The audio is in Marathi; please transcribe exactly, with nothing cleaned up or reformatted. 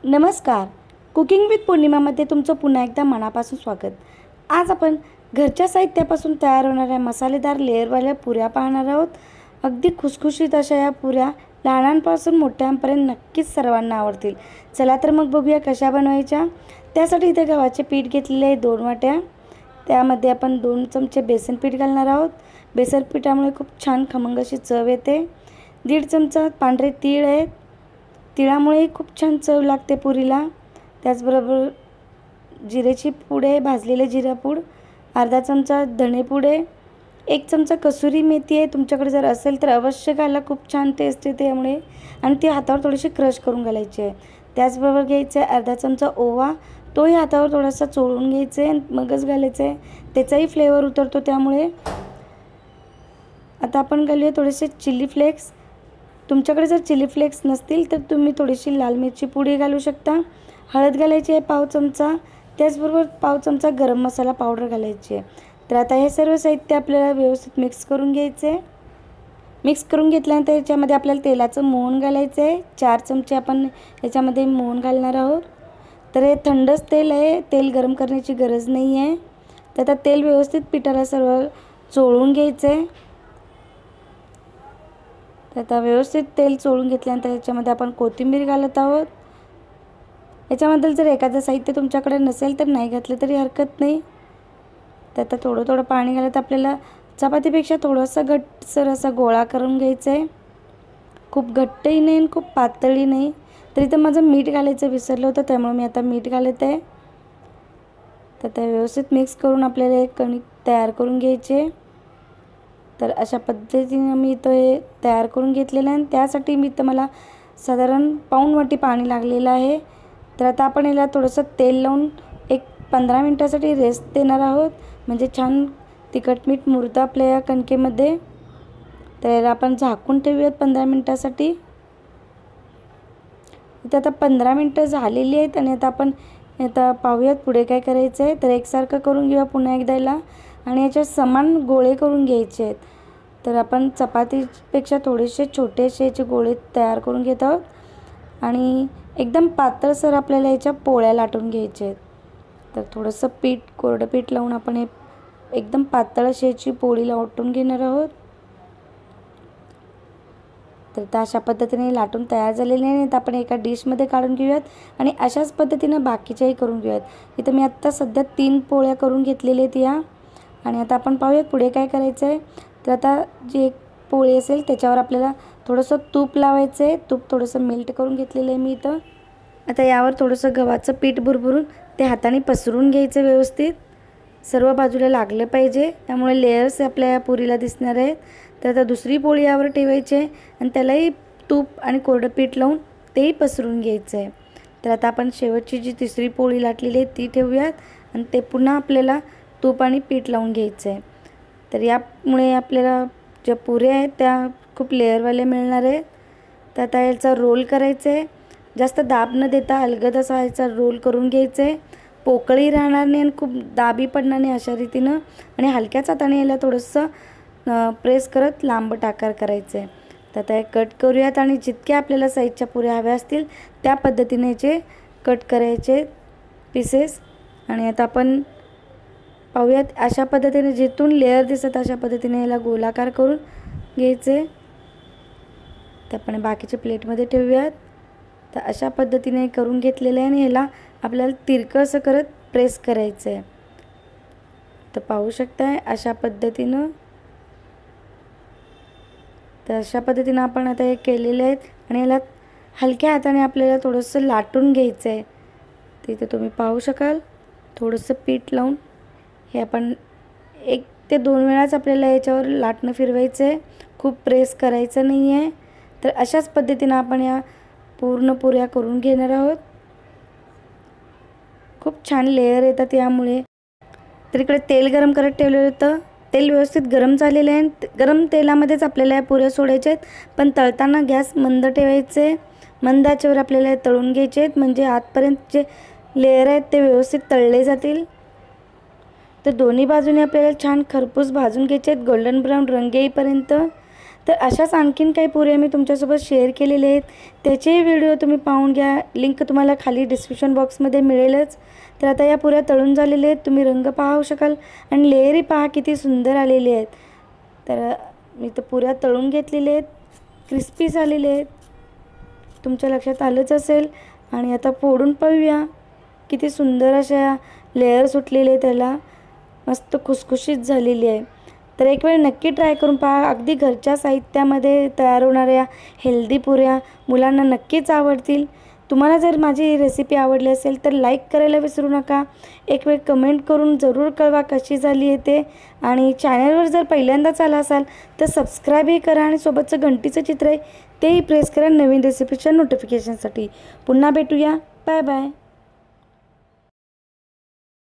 नमस्कार. कुकिंग विथ पौर्णिमामध्ये तुमचं पुन्हा एकदा मनापासून स्वागत. आज आपण घरच्या साहित्यापासून तयार होणाऱ्या मसालेदार लेअरवाल्या पुऱ्या पाहणार आहोत. अगदी खुसखुशीत अशा या पुऱ्या लहानांपासून मोठ्यांपर्यंत नक्कीच सर्वांना आवडतील. चला तर मग बघूया कशा बनवायच्या. त्यासाठी इथे गव्हाचे पीठ घेतलेले आहे दोन वाट्या. त्यामध्ये आपण दोन चमचे बेसन पीठ घालणार आहोत. बेसन पिठामुळे खूप छान खमंग अशी चव येते. दीड चमचा पांढरे तीळ आहेत. तिळामुळे खूप छान चव लागते पुरीला. त्याचबरोबर जिरेची पूड आहे, भाजलेले जिरा पूड, अर्धा चमचा धणेपूड आहे, एक चमचा कसुरी मेथी आहे. तुमच्याकडे जर असेल तर अवश्य घाला, खूप छान टेस्ट येते त्यामुळे. आणि ती हातावर थोडीशी क्रश करून घालायची आहे. त्याचबरोबर घ्यायचं आहे अर्धा चमचा ओवा, तोही हातावर थोडासा चोळून घ्यायचा आहे, मगच घालायचं आहे, त्याचाही फ्लेवर उतरतो त्यामुळे. आता आपण घालूया थोडेसे चिली फ्लेक्स. तुमच्याकडे जर चिली फ्लेक्स नसतील तर तुम्ही थोडीशी लाल मिरची पुडी घालू शकता. हळद घालायची आहे पाव चमचा. त्याचबरोबर पाव चमचा गरम मसाला पावडर घालायची आहे. तर आता हे सर्व साहित्य आपल्याला व्यवस्थित मिक्स करून घ्यायचं आहे. मिक्स करून घेतल्यानंतर याच्यामध्ये आपल्याला तेलाचं मोहन घालायचं आहे. चार चमचे आपण याच्यामध्ये मोहन घालणार आहोत. तर हे थंडच तेल आहे, तेल गरम करण्याची गरज नाही आहे. तर आता तेल व्यवस्थित पिठाला सर्व चोळून घ्यायचं आहे. तर आता व्यवस्थित तेल चोळून घेतल्यानंतर याच्यामध्ये आपण कोथिंबीर घालत आहोत. याच्यामध्ये जर एखादं साहित्य तुमच्याकडे नसेल तर नाही घातलं तरी हरकत नाही. तर आता थोडं थोडं पाणी घालत आपल्याला चपातीपेक्षा थोडासा घट्टसर असा गोळा करून घ्यायचा आहे. खूप घट्टही नाही आणि खूप पातळही नाही. तरी तर माझं मीठ घालायचं विसरलं होतं, त्यामुळे मी आता मीठ घालत आहे. तर ते व्यवस्थित मिक्स करून आपल्याला एक कणिक तयार करून घ्यायचे. तर अशा पद्धतीने मी इथं हे तयार करून घेतलेलं आहे. त्यासाठी मी इथं मला साधारण पाऊण वाटी पाणी लागलेलं आहे. तर आता आपण याला थोडंसं तेल लावून एक पंधरा मिनटासाठी रेस्ट देणार आहोत, म्हणजे छान तिखट मीठ मुरतं आपल्या या कणकेमध्ये. तर याला आपण झाकून ठेवूयात पंधरा मिनटासाठी. इथं आता पंधरा मिनटं झालेली आहेत आणि आता आपण आता पाहूयात पुढे काय करायचं आहे. तर एकसारखं करून घेऊया पुन्हा एकदा याला आणि याचे समान गोळे करून घ्यायचे आहेत. तर आपण चपातीपेक्षा थोडेसे छोटेसे याचे गोळे तयार करून घेत आहोत आणि एकदम पातळसर आपल्याला याच्या पोळ्या लाटून घ्यायच्या आहेत. तर थोडंसं पीठ कोरडं पीठ लावून आपण हे एकदम पातळ अशी याची पोळी लाटून घेणार आहोत. तर त्या अशा पद्धतीने लाटून तयार झालेले आहे. तर आपण एका डिशमध्ये काढून घेऊयात आणि अशाच पद्धतीनं बाकीच्याही करून घेऊयात. इथं मी आत्ता सध्या तीन पोळ्या करून घेतलेल्या आहेत या. आणि आता आपण पाहूयात पुढे काय करायचं आहे. तर आता जी एक पोळी असेल त्याच्यावर आपल्याला थोडंसं तूप लावायचं आहे. तूप थोडंसं मेल्ट करून घेतलेलं आहे मी इथं. आता यावर थोडंसं गव्हाचं पीठ भरभरून ते हाताने पसरून घ्यायचं व्यवस्थित. सर्व बाजूला लागलं पाहिजे, त्यामुळे लेयर्स आपल्या या पुरीला दिसणार आहेत. तर आता दुसरी पोळी यावर ठेवायची आहे आणि त्यालाही तूप आणि कोरडं पीठ लावून तेही पसरून घ्यायचं आहे. तर आता आपण शेवटची जी तिसरी पोळी लाटलेली आहे ती ठेवूयात आणि ते पुन्हा आपल्याला तूप आणि पीठ लावून घ्यायचं आहे. तर यामुळे आपल्याला ज्या पुऱ्या आहेत त्या खूप लेअरवाल्या मिळणार आहेत. तर आता याचा रोल करायचा आहे. जास्त दाब न देता अलगद असा याचा रोल करून घ्यायचा आहे. पोकळी राहणार नाही आणि खूप दाबी पडणार नाही अशा रीतीनं. आणि हलक्याच हाताने याला थोडंसं प्रेस करत लांब आकार करायचं आहे. तर आता कट करूयात आणि जितक्या आपल्याला साईजच्या पुऱ्या हव्या असतील त्या पद्धतीने याचे कट करायचे पीसेस. आणि आता आपण पाहूयात अशा पद्धतीने जिथून लेअर दिसत अशा पद्धतीने याला गोलाकार करून घ्यायचे. तर आपण बाकीचे प्लेटमध्ये ठेवूयात. तर अशा पद्धतीने करून घेतलेलं आहे आणि ह्याला आपल्याला तिरकं असं करत प्रेस करायचं आहे. तर पाहू शकताय अशा पद्धतीनं. तर अशा पद्धतीनं आपण आता हे केलेले आहेत आणि याला हलक्या हाताने आपल्याला थोडंसं लाटून घ्यायचं आहे. तिथे तुम्ही पाहू शकाल थोडंसं पीठ लावून हे आपण एक ते दोन वेळाच आपल्याला याच्यावर लाटणं फिरवायचं आहे, खूप प्रेस करायचं नाही आहे. तर अशाच पद्धतीनं आपण या पूर्ण पुऱ्या करून घेणार आहोत. खूप छान लेअर येतात यामुळे. तर इकडे तेल गरम करत ठेवलेलं होतं. तेल व्यवस्थित गरम झालेलं आहे. गरम तेलामध्येच आपल्याला या पुऱ्या सोडायच्या आहेत, पण तळताना गॅस मंद ठेवायचे. मंद आचेवर आपल्याला तळून घ्यायचे आहेत, म्हणजे आतपर्यंत जे लेअर आहेत ते व्यवस्थित तळले जातील. तर दोन्ही बाजूने आपल्याला छान खरपूस भाजून घ्यायचे आहेत गोल्डन ब्राऊन रंग येईपर्यंत. तर अशाच आणखीन काही पुऱ्या मी तुमच्यासोबत शेअर केलेले आहेत, त्याचे व्हिडिओ तुम्ही पाहून घ्या, लिंक तुम्हाला खाली डिस्क्रिप्शन बॉक्समध्ये मिळेलच। तर आता या पुऱ्या तळून झालेल्या आहेत, तुम्ही रंग पाहू शकाल आणि लेयरही पहा किती सुंदर आलेली आहेत। तर मी तर पुऱ्या तळून घेतलेल्या आहेत, क्रिस्पी झालेले आहेत, तुमच्या लक्षात आलंच असेल। आणि आता फोडून पाहूया, किती सुंदर अशा लेयर सुटलेले त्याला, मस्त खुसखुशीत झालेली आहे। तर एक वेळ नक्की ट्राय करून पहा, अगदी घरच्या साहित्यामध्ये तयार होणाऱ्या हेल्दी पुऱ्या मुलांना नक्कीच आवडतील। तुम्हाला जर माझी रेसिपी आवडली असेल तर लाईक करायला विसरू नका, एक वेळ कमेंट करून ज़रूर कळवा कशी झाली आहे ते। आणि चॅनलवर जर पहिल्यांदाच आला असाल तर सबस्क्राईबही करा आणि सोबतचं घंटीचं चित्र आहे तेही प्रेस करा नवीन रेसिपीच्या नोटिफिकेशनसाठी। पुन्हा भेटूया, बाय बाय।